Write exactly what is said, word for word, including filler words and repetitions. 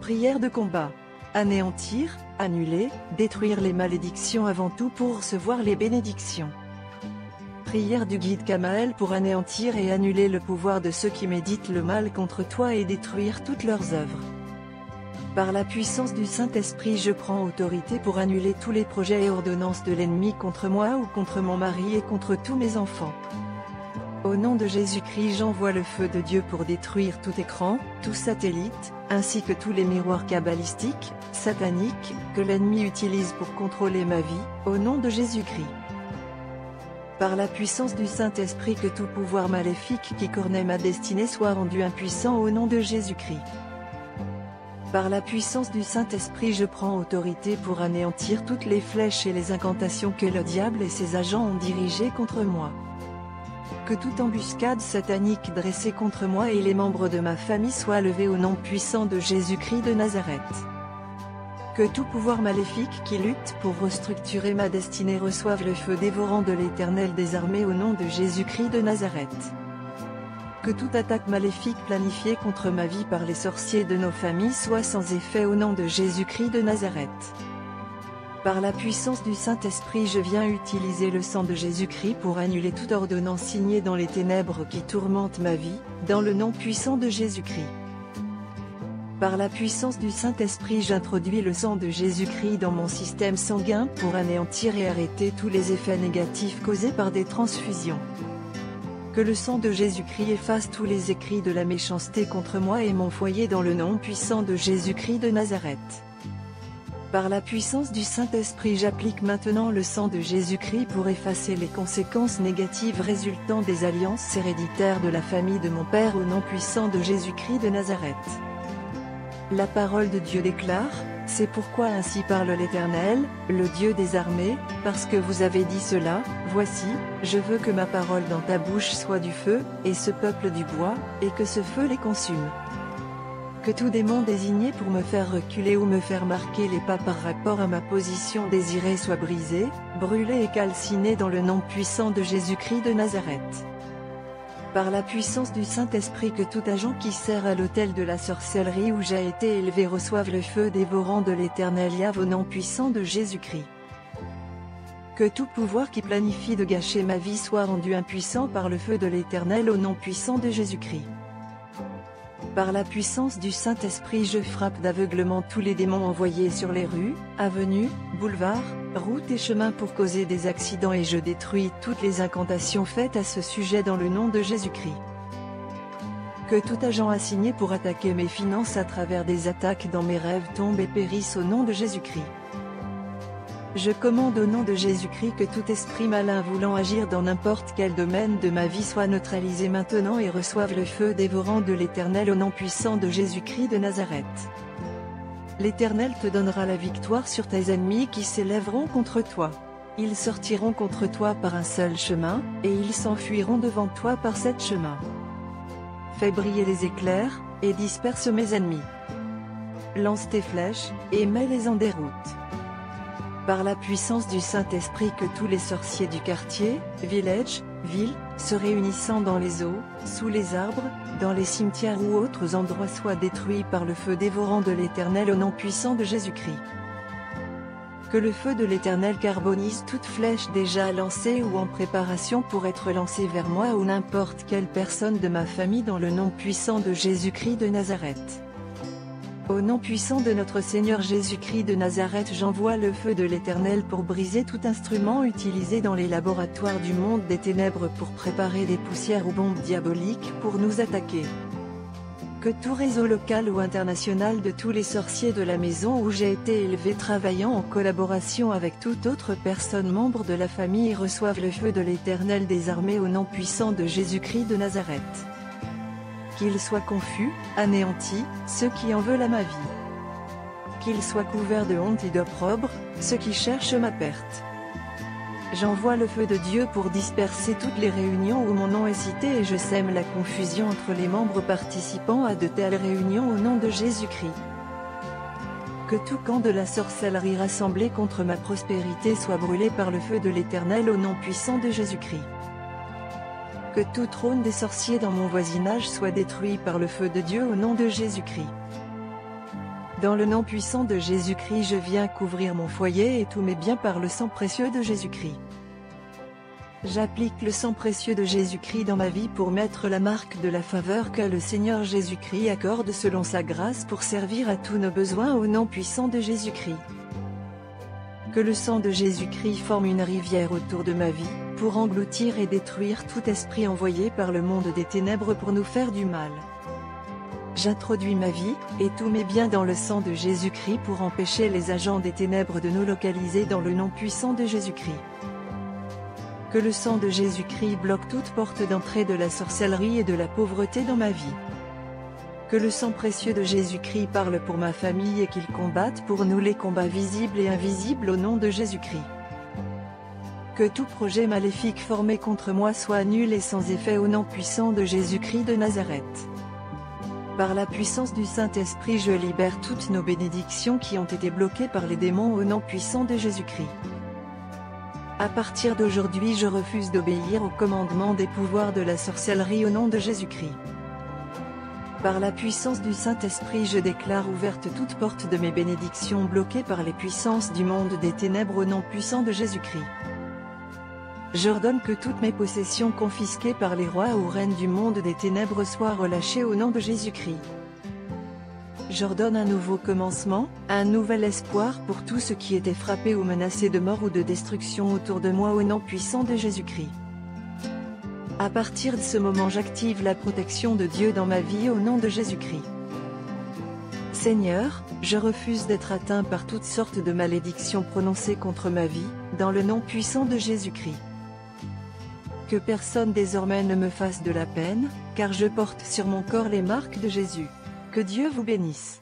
Prière de combat. Anéantir, annuler, détruire les malédictions avant tout pour recevoir les bénédictions. Prière du guide Kamaël pour anéantir et annuler le pouvoir de ceux qui méditent le mal contre toi et détruire toutes leurs œuvres. Par la puissance du Saint-Esprit, je prends autorité pour annuler tous les projets et ordonnances de l'ennemi contre moi ou contre mon mari et contre tous mes enfants. Au nom de Jésus-Christ, j'envoie le feu de Dieu pour détruire tout écran, tout satellite, ainsi que tous les miroirs cabalistiques, sataniques, que l'ennemi utilise pour contrôler ma vie, au nom de Jésus-Christ. Par la puissance du Saint-Esprit, que tout pouvoir maléfique qui cornait ma destinée soit rendu impuissant au nom de Jésus-Christ. Par la puissance du Saint-Esprit, je prends autorité pour anéantir toutes les flèches et les incantations que le diable et ses agents ont dirigées contre moi. Que toute embuscade satanique dressée contre moi et les membres de ma famille soit levée au nom puissant de Jésus-Christ de Nazareth. Que tout pouvoir maléfique qui lutte pour restructurer ma destinée reçoive le feu dévorant de l'Éternel des armées au nom de Jésus-Christ de Nazareth. Que toute attaque maléfique planifiée contre ma vie par les sorciers de nos familles soit sans effet au nom de Jésus-Christ de Nazareth. Par la puissance du Saint-Esprit, je viens utiliser le sang de Jésus-Christ pour annuler toute ordonnance signée dans les ténèbres qui tourmentent ma vie, dans le nom puissant de Jésus-Christ. Par la puissance du Saint-Esprit, j'introduis le sang de Jésus-Christ dans mon système sanguin pour anéantir et arrêter tous les effets négatifs causés par des transfusions. Que le sang de Jésus-Christ efface tous les écrits de la méchanceté contre moi et mon foyer dans le nom puissant de Jésus-Christ de Nazareth. Par la puissance du Saint-Esprit, j'applique maintenant le sang de Jésus-Christ pour effacer les conséquences négatives résultant des alliances héréditaires de la famille de mon Père au nom puissant de Jésus-Christ de Nazareth. La parole de Dieu déclare, « C'est pourquoi ainsi parle l'Éternel, le Dieu des armées, parce que vous avez dit cela, voici, je veux que ma parole dans ta bouche soit du feu, et ce peuple du bois, et que ce feu les consume. » Que tout démon désigné pour me faire reculer ou me faire marquer les pas par rapport à ma position désirée soit brisé, brûlé et calciné dans le nom puissant de Jésus-Christ de Nazareth. Par la puissance du Saint-Esprit, que tout agent qui sert à l'autel de la sorcellerie où j'ai été élevé reçoive le feu dévorant de l'Éternel Yahvé au nom puissant de Jésus-Christ. Que tout pouvoir qui planifie de gâcher ma vie soit rendu impuissant par le feu de l'Éternel au nom puissant de Jésus-Christ. Par la puissance du Saint-Esprit, je frappe d'aveuglement tous les démons envoyés sur les rues, avenues, boulevards, routes et chemins pour causer des accidents et je détruis toutes les incantations faites à ce sujet dans le nom de Jésus-Christ. Que tout agent assigné pour attaquer mes finances à travers des attaques dans mes rêves tombe et périsse au nom de Jésus-Christ. Je commande au nom de Jésus-Christ que tout esprit malin voulant agir dans n'importe quel domaine de ma vie soit neutralisé maintenant et reçoive le feu dévorant de l'Éternel au nom puissant de Jésus-Christ de Nazareth. L'Éternel te donnera la victoire sur tes ennemis qui s'élèveront contre toi. Ils sortiront contre toi par un seul chemin, et ils s'enfuiront devant toi par sept chemins. Fais briller les éclairs, et disperse mes ennemis. Lance tes flèches, et mets-les en déroute. Par la puissance du Saint-Esprit, que tous les sorciers du quartier, village, ville, se réunissant dans les eaux, sous les arbres, dans les cimetières ou autres endroits soient détruits par le feu dévorant de l'Éternel au nom puissant de Jésus-Christ. Que le feu de l'Éternel carbonise toute flèche déjà lancée ou en préparation pour être lancée vers moi ou n'importe quelle personne de ma famille dans le nom puissant de Jésus-Christ de Nazareth. Au nom puissant de notre Seigneur Jésus-Christ de Nazareth, j'envoie le feu de l'Éternel pour briser tout instrument utilisé dans les laboratoires du monde des ténèbres pour préparer des poussières ou bombes diaboliques pour nous attaquer. Que tout réseau local ou international de tous les sorciers de la maison où j'ai été élevé travaillant en collaboration avec toute autre personne membre de la famille reçoive le feu de l'Éternel des armées au nom puissant de Jésus-Christ de Nazareth. Qu'ils soient confus, anéantis, ceux qui en veulent à ma vie. Qu'ils soient couverts de honte et d'opprobre, ceux qui cherchent ma perte. J'envoie le feu de Dieu pour disperser toutes les réunions où mon nom est cité et je sème la confusion entre les membres participant à de telles réunions au nom de Jésus-Christ. Que tout camp de la sorcellerie rassemblé contre ma prospérité soit brûlé par le feu de l'Éternel au nom puissant de Jésus-Christ. Que tout trône des sorciers dans mon voisinage soit détruit par le feu de Dieu au nom de Jésus-Christ. Dans le nom puissant de Jésus-Christ, je viens couvrir mon foyer et tous mes biens par le sang précieux de Jésus-Christ. J'applique le sang précieux de Jésus-Christ dans ma vie pour mettre la marque de la faveur que le Seigneur Jésus-Christ accorde selon sa grâce pour servir à tous nos besoins au nom puissant de Jésus-Christ. Que le sang de Jésus-Christ forme une rivière autour de ma vie, pour engloutir et détruire tout esprit envoyé par le monde des ténèbres pour nous faire du mal. J'introduis ma vie, et tous mes biens dans le sang de Jésus-Christ pour empêcher les agents des ténèbres de nous localiser dans le nom puissant de Jésus-Christ. Que le sang de Jésus-Christ bloque toute porte d'entrée de la sorcellerie et de la pauvreté dans ma vie. Que le sang précieux de Jésus-Christ parle pour ma famille et qu'il combatte pour nous les combats visibles et invisibles au nom de Jésus-Christ. Que tout projet maléfique formé contre moi soit nul et sans effet au nom puissant de Jésus-Christ de Nazareth. Par la puissance du Saint-Esprit, je libère toutes nos bénédictions qui ont été bloquées par les démons au nom puissant de Jésus-Christ. À partir d'aujourd'hui, je refuse d'obéir au commandement des pouvoirs de la sorcellerie au nom de Jésus-Christ. Par la puissance du Saint-Esprit, je déclare ouverte toute porte de mes bénédictions bloquées par les puissances du monde des ténèbres au nom puissant de Jésus-Christ. J'ordonne que toutes mes possessions confisquées par les rois ou reines du monde des ténèbres soient relâchées au nom de Jésus-Christ. J'ordonne un nouveau commencement, un nouvel espoir pour tout ce qui était frappé ou menacé de mort ou de destruction autour de moi au nom puissant de Jésus-Christ. À partir de ce moment, j'active la protection de Dieu dans ma vie au nom de Jésus-Christ. Seigneur, je refuse d'être atteint par toutes sortes de malédictions prononcées contre ma vie, dans le nom puissant de Jésus-Christ. Que personne désormais ne me fasse de la peine, car je porte sur mon corps les marques de Jésus. Que Dieu vous bénisse.